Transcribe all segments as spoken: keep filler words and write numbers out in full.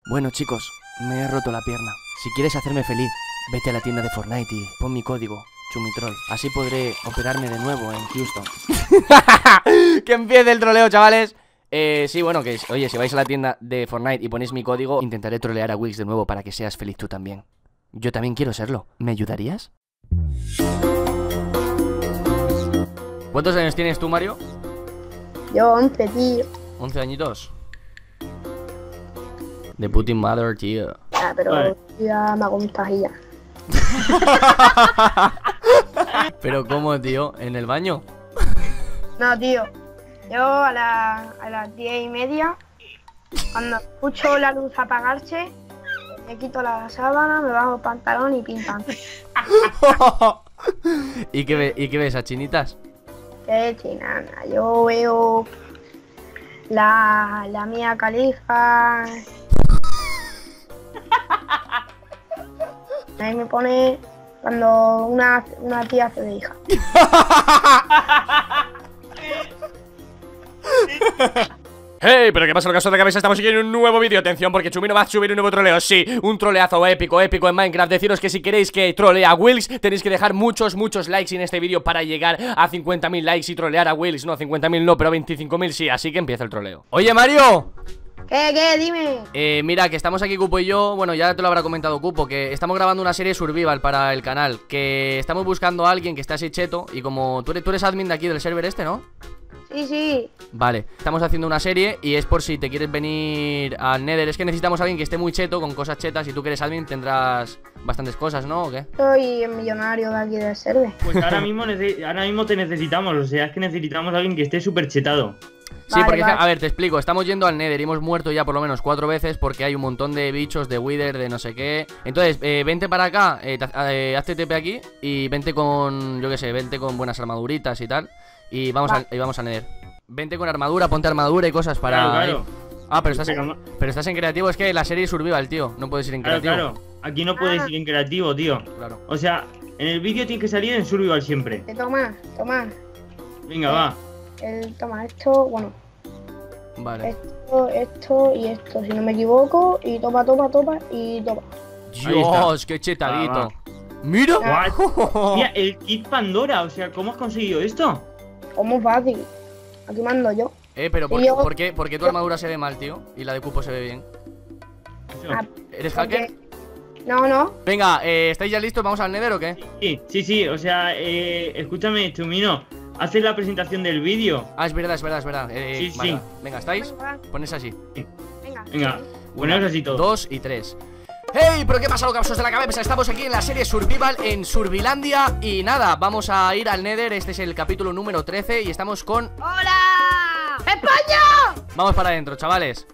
Bueno, chicos, me he roto la pierna. Si quieres hacerme feliz, vete a la tienda de Fortnite y pon mi código Chumitroll. Así podré operarme de nuevo en Houston. Que empiece el troleo, chavales. Eh, sí, bueno, que oye, si vais a la tienda de Fortnite y ponéis mi código, intentaré trolear a Wix de nuevo para que seas feliz tú también. Yo también quiero serlo. ¿Me ayudarías? ¿Cuántos años tienes tú, Mario? Yo once, tío. once añitos. The Putin Mother, tío. Ah, pero Vale. ya me hago un tajilla. Pero ¿cómo, tío? ¿En el baño? No, tío. Yo a, la, a las diez y media, cuando escucho la luz apagarse, me quito la sábana, me bajo el pantalón y pim pam. ¿Y qué, ve- ¿Y qué ves, a chinitas? Qué chinana. Yo veo la, la Mía Khalifa. Ahí me pone cuando una, una tía hace de hija. Hey, pero ¿qué pasa, lo que de cabeza? Estamos aquí en un nuevo vídeo. Atención, porque Chumino va a subir un nuevo troleo. Sí, un troleazo épico, épico en Minecraft. Deciros que si queréis que trolee a Wills, tenéis que dejar muchos, muchos likes en este vídeo para llegar a cincuenta mil likes y trolear a Wills. No, cincuenta mil no, pero veinticinco mil sí. Así que empieza el troleo. Oye, Mario. ¿Qué, qué? Dime. Eh, mira, que estamos aquí Cupo y yo. Bueno, ya te lo habrá comentado Cupo, que estamos grabando una serie survival para el canal. Que estamos buscando a alguien que esté así cheto. Y como tú eres, tú eres admin de aquí del server este, ¿no? Sí, sí. Vale, estamos haciendo una serie y es por si te quieres venir al Nether. Es que necesitamos a alguien que esté muy cheto, con cosas chetas. Y tú que eres admin tendrás bastantes cosas, ¿no? ¿O qué? Soy el millonario de aquí del server. Pues ahora mismo, nece- ahora mismo te necesitamos, o sea, es que necesitamos a alguien que esté súper chetado. Sí, Vale, porque, vale. a ver, te explico. Estamos yendo al Nether y hemos muerto ya por lo menos cuatro veces porque hay un montón de bichos, de Wither, de no sé qué. Entonces, eh, vente para acá, eh, te- eh, hazte T P aquí y vente con, yo qué sé, vente con buenas armaduritas y tal. Y vamos, Va. al, y vamos al Nether. Vente con armadura, ponte armadura y cosas para... Claro, claro. Ah, pero estás, Venga, en, ma- pero estás en creativo. Es que la serie es survival, tío. No puedes ir en Claro, creativo. claro. Aquí no puedes Ah. ir en creativo, tío. Claro. O sea, en el vídeo tienes que salir en survival siempre. Eh, Toma, toma. Venga, va. El, toma esto, bueno, Vale. esto, esto y esto, si no me equivoco. Y toma, toma, toma y toma. Dios, qué chetadito. Va, va. Mira. What? Mira, el kit Pandora, o sea, ¿cómo has conseguido esto? ¿Cómo fácil? Aquí mando yo. Eh, pero ¿por, Y yo- ¿por qué, por qué tu armadura se ve mal, tío? Y la de Cupo se ve bien. Eso. Ah, ¿Eres hacker? porque- No, no. Venga, eh, ¿estáis ya listos? ¿Vamos al Nether o qué? Sí, sí, sí, o sea, eh, escúchame, Chumino, haces la presentación del vídeo. Ah, es verdad, es verdad, es verdad. Eh, Sí, vale, sí. va. Venga, ¿estáis? Venga, Pones así. venga. Venga, Una, poneros así todo. dos y tres. ¡Hey! ¿Pero qué pasa, locapsos de la cabeza? Estamos aquí en la serie Survival en Survilandia. Y nada, vamos a ir al Nether. Este es el capítulo número trece y estamos con... ¡Hola! ¡España! Vamos para adentro, chavales.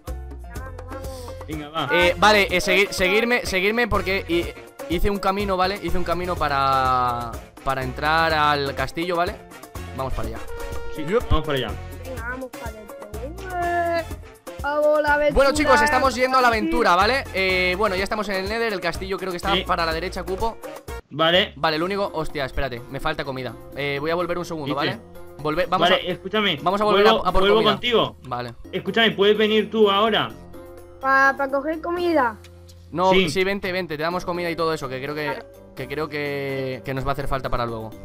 Venga, va. Eh, vale, eh, seguir, seguirme, seguirme porque hi- hice un camino, ¿vale? Hice un camino para... Para entrar al castillo, ¿vale? Vamos para allá. Sí, vamos para allá. Venga, vamos para adentro. Venga. Vamos, la aventura. Bueno, chicos, estamos yendo a la aventura, ¿vale? Eh, bueno, ya estamos en el Nether. El castillo creo que está Sí. para la derecha, Cupo. Vale, Vale, lo único... Hostia, espérate, me falta comida. Eh, voy a volver un segundo, ¿Viste? ¿vale? Volver, vamos vale, a... escúchame. vamos a volver vuelvo, a- a por vuelvo comida. contigo. Vale. Escúchame, ¿puedes venir tú ahora? Para coger comida. No, sí. Sí. vente, vente, te damos comida y todo eso, que creo que... Que creo que... Que nos va a hacer falta para luego.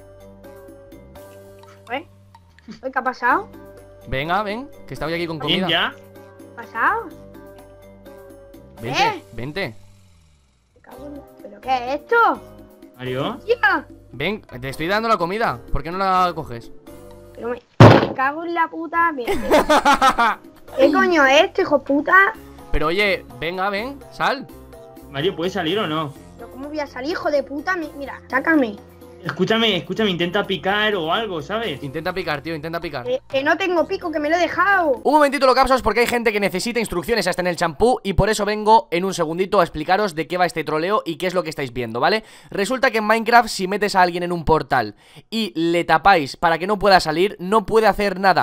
¿Eh? ¿Qué ha pasado? Venga, ven, que estaba aquí con ¿Bien comida. ya? ¿Qué ha pasado? Vente, ¿Eh? vente. Me cago en- ¿Pero qué es esto? ¿Mario? ¡Tía! Ven, te estoy dando la comida. ¿Por qué no la coges? Pero me, me cago en la puta. me- ¿Qué coño es esto, hijo de puta? Pero oye, venga, ven, sal. Mario, ¿puedes salir o no? ¿Pero cómo voy a salir, hijo de puta? Mi- Mira, sácame. Escúchame, escúchame, intenta picar o algo, ¿sabes? Intenta picar, tío, intenta picar. Que, que no tengo pico, que me lo he dejado. Un momentito, locapsos, porque hay gente que necesita instrucciones hasta en el champú. Y por eso vengo en un segundito a explicaros de qué va este troleo y qué es lo que estáis viendo, ¿vale? Resulta que en Minecraft, si metes a alguien en un portal y le tapáis para que no pueda salir, no puede hacer nada.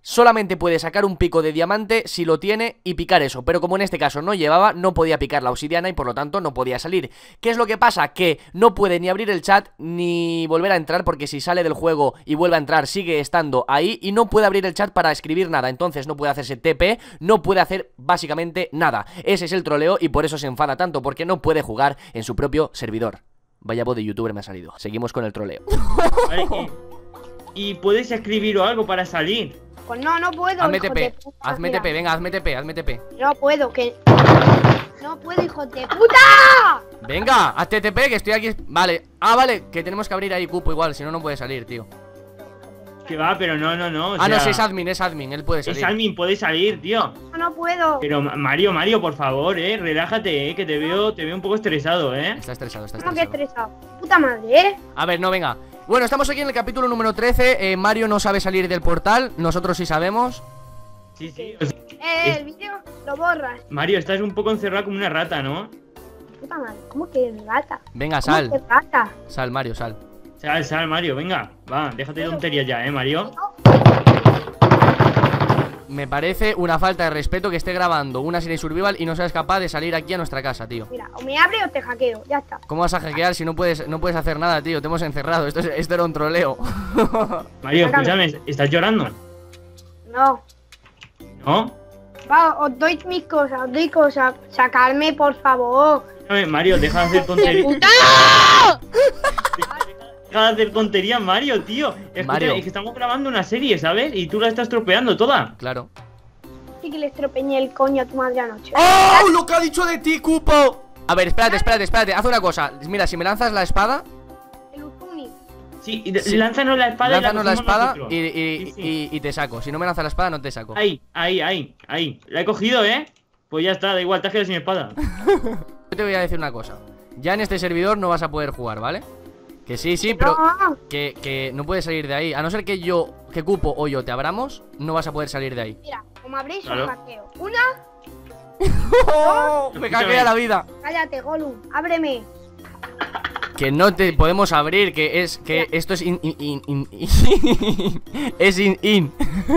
solamente puede sacar un pico de diamante si lo tiene y picar eso, pero como en este caso no llevaba, no podía picar la obsidiana y por lo tanto no podía salir. ¿Qué es lo que pasa? Que no puede ni abrir el chat ni volver a entrar, porque si sale del juego y vuelve a entrar sigue estando ahí, y no puede abrir el chat para escribir nada, entonces no puede hacerse T P, no puede hacer básicamente nada. Ese es el troleo y por eso se enfada tanto, porque no puede jugar en su propio servidor. Vaya voz de youtuber me ha salido. Seguimos con el troleo. Vale, y, y puedes escribir o algo para salir. Pues no, no puedo. Hazme hijo T P, de puta, hazme mira. T P, venga, hazme T P, hazme T P. No puedo, que. No puedo, hijo de puta. Venga, hazte T P que estoy aquí. Vale, ah, vale, que tenemos que abrir ahí cupo igual, si no, no puede salir, tío. Que va, pero no, no, no. o Ah, no, sea, si es admin, es admin, él puede Es salir. admin, puede salir, tío. No, no puedo. Pero Ma- Mario, Mario, por favor, eh, relájate, eh, que te veo, te veo un poco estresado, eh. Está estresado, está ¿Cómo que estresado. estresado? Puta madre, ¿eh? A ver, no, venga. Bueno, estamos aquí en el capítulo número trece. eh, Mario no sabe salir del portal, nosotros sí sabemos. Sí, sí. o sea, Eh, Es- el vídeo lo borras. Mario, estás un poco encerrado como una rata, ¿no? Puta madre, ¿cómo que rata? Venga, ¿Cómo sal, que rata? sal, Mario, sal. Sal, sal, Mario, venga. Va, déjate de tonterías ya, eh, Mario. Me parece una falta de respeto que esté grabando una serie survival y no seas capaz de salir aquí a nuestra casa, tío. Mira, o me abre o te hackeo, ya está. ¿Cómo vas a hackear si no puedes, no puedes hacer nada, tío? Te hemos encerrado, esto, es- esto era un troleo. Mario, escúchame, ¿estás llorando? No. ¿No? Va, os doy mis cosas, os doy cosas. Sacarme, por favor. Escúchame, Mario, deja de hacer tonterías. ¡Puta! Deja de hacer tonterías, Mario, tío. Escúchame, Mario. es que estamos grabando una serie, ¿sabes? Y tú la estás tropeando toda. Claro. Sí que le estropeñé el coño a tu madre anoche. ¡Oh! ¡Lo que ha dicho de ti, Cupo! A ver, espérate, espérate, espérate. Haz una cosa. Mira, si me lanzas la espada, El Uzuni. Sí, y de- Sí. lánzanos la espada lánzanos y la la cogemos espada nosotros. y, y- Sí, sí. y- y te saco. Si no me lanzas la espada, no te saco. Ahí, ahí, ahí, ahí. La he cogido, ¿eh? Pues ya está, da igual, te has quedado sin espada. Yo te voy a decir una cosa. Ya en este servidor no vas a poder jugar, ¿vale? Que sí, sí, pero No, que, que no puedes salir de ahí. A no ser que yo, que Cupo o yo te abramos, no vas a poder salir de ahí. mira, como abréis Claro. un hackeo. Una, Me cagué a la vida. cállate, Gollum, ábreme. Que no te podemos abrir, que es que esto es in, in, in, in- in- es in in.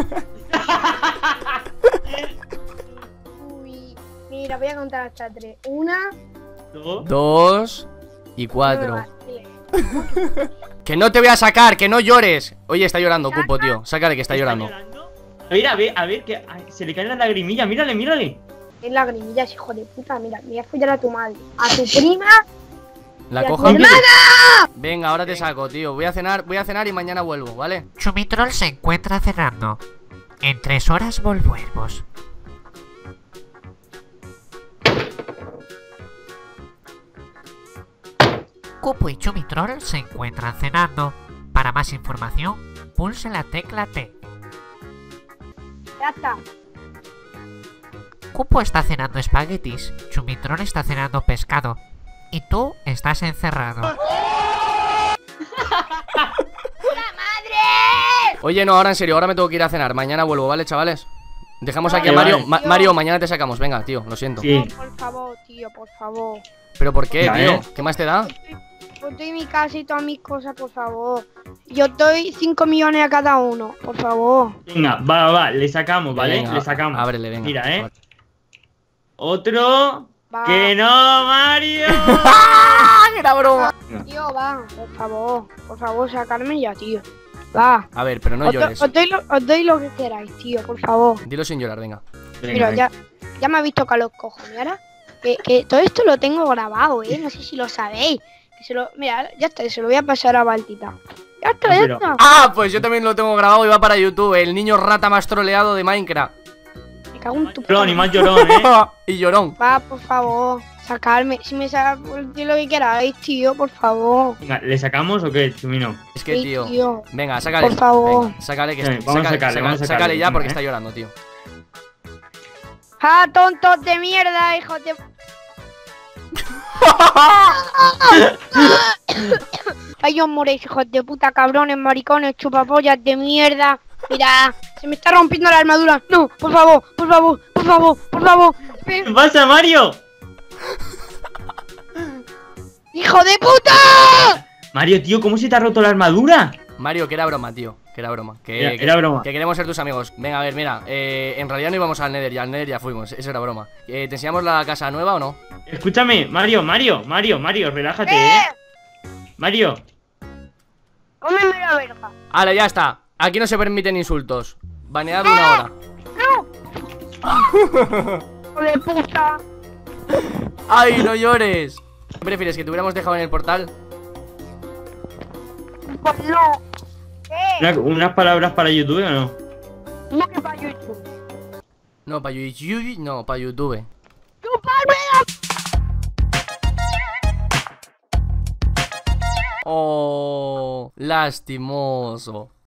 Uy, mira, voy a contar hasta tres. Una, Dos. Dos y no me cuatro. vacile. Que no te voy a sacar, que no llores. Oye, está llorando, Cupo, tío. Sácale que está llorando. Mira, a ver, a ver, que ay, se le caen las lagrimillas, mírale, mírale. Es lagrimillas, hijo de puta, mira, me voy a follar a tu madre. A tu prima, La y a tu cojo. hermana. Venga, ahora te saco, tío. Voy a cenar, voy a cenar y mañana vuelvo, ¿vale? Chumitrol se encuentra cenando. En tres horas volvemos. Cupo y Chumitrol se encuentran cenando. Para más información, pulse la tecla T. Ya está. Cupo está cenando espaguetis, Chumitrol está cenando pescado. Y tú estás encerrado. Oye, no, ahora en serio, ahora me tengo que ir a cenar. Mañana vuelvo, ¿vale, chavales? Dejamos aquí a Vale, Mario. vale. Ma- Mario, mañana te sacamos. Venga, tío, lo siento. Sí. No, por favor, tío, por favor. ¿Pero por qué, Ya, tío? ¿eh? ¿Qué más te da? Os doy mi casa y todas mis cosas, por favor. Yo doy cinco millones a cada uno, por favor. Venga, va, va, va, le sacamos, ¿vale? Venga, le sacamos. Ábrele, venga. Mira, ¿eh? Otro. Va. ¡Que no, Mario! ¡Era broma! Tío, va, por favor. Por favor, sacarme ya, tío. Va. A ver, pero no os, do- llores. os doy lo, os doy lo que queráis, tío, por favor. Dilo sin llorar, venga. Venga, Mira, venga. ya, ya me habéis tocado los cojones. Ahora, que, que todo esto lo tengo grabado, ¿eh? No sé si lo sabéis. Que se lo, mira, ya está, se lo voy a pasar a Baltita. Ya está, ya Pero- está. Ah, pues yo también lo tengo grabado y va para YouTube. El niño rata más troleado de Minecraft. Me cago en tu Llorón, y más llorón, ¿eh? Y llorón. Va, por favor, sacarme. Si me sacas lo que queráis, tío, por favor. Venga, ¿le sacamos o qué, Chumino? Es que, Sí, tío. tío. Venga, sácale. Por favor. Venga, sácale que Sí, está- vamos a sácale, sacarle, sácale- vamos a sacarle, sácale ya porque venga, está ¿eh? llorando, tío. ¡Ah, tontos de mierda, hijos de... Ay, os moréis, hijos de puta, cabrones, maricones, chupapollas de mierda. Mira, se me está rompiendo la armadura. No, por favor, por favor, por favor, por favor. ¿Qué Ven. pasa, Mario? ¡Hijo de puta! Mario, tío, ¿cómo se te ha roto la armadura? Mario, que era broma, tío. que era broma. Que, Era, que- era broma. que queremos ser tus amigos. Venga, a ver, mira. eh, en realidad no íbamos al Nether, ya al Nether ya fuimos. Eso era broma. Eh, ¿Te enseñamos la casa nueva o no? Escúchame, Mario, Mario, Mario, Mario, relájate, ¿eh? Mario, Cómeme la verga. Vale, ya está. Aquí no se permiten insultos. Baneado una hora. Hijo de puta. ¡Ay, no llores! ¿Qué prefieres, que te hubiéramos dejado en el portal? Pues no. ¿Qué? una- unas palabras para YouTube o no. No que para YouTube. No, para YouTube. No, para YouTube. ¡Chuparme la... Oh, lastimoso.